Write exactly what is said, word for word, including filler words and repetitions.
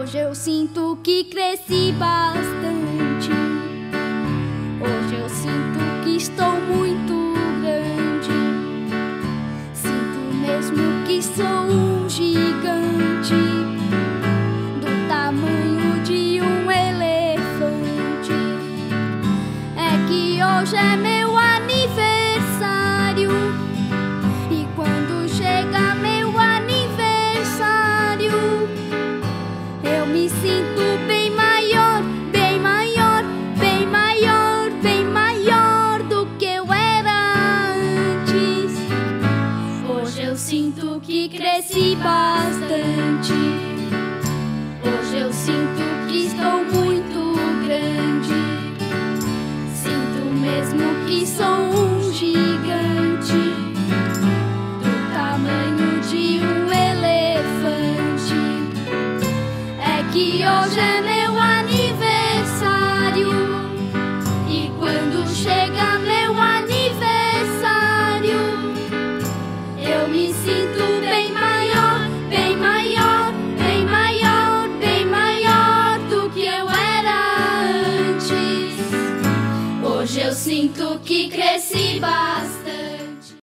Hoje eu sinto que cresci bastante. Hoje eu sinto que estou muito grande. Sinto mesmo que sou um gigante, do tamanho de um elefante. É que hoje é meu aniversário, e quando chega meu aniversário, eu me sinto bem maior, bem maior, bem maior, bem maior do que eu era antes. Hoje eu sinto que cresci bastante. Hoje eu sinto que estou muito grande. Sinto mesmo que sou um gigante, do tamanho de um elefante. É que hoje é meu aniversário, e quando chega meu aniversário, eu me sinto bem maior, bem maior, bem maior, bem maior do que eu era antes. Hoje eu sinto que cresci bastante.